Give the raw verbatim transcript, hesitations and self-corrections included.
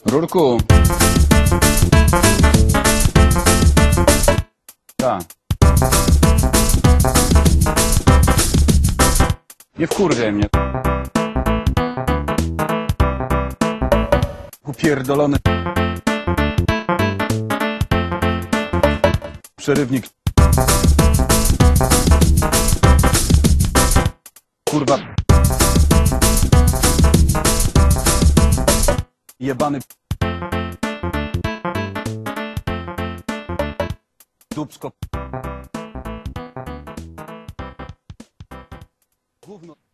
Rurku. Tak. Nie wkurwiaj mnie. Upierdolony. Przerywnik. Kurwa. Jebany. Dupsko. Gówno.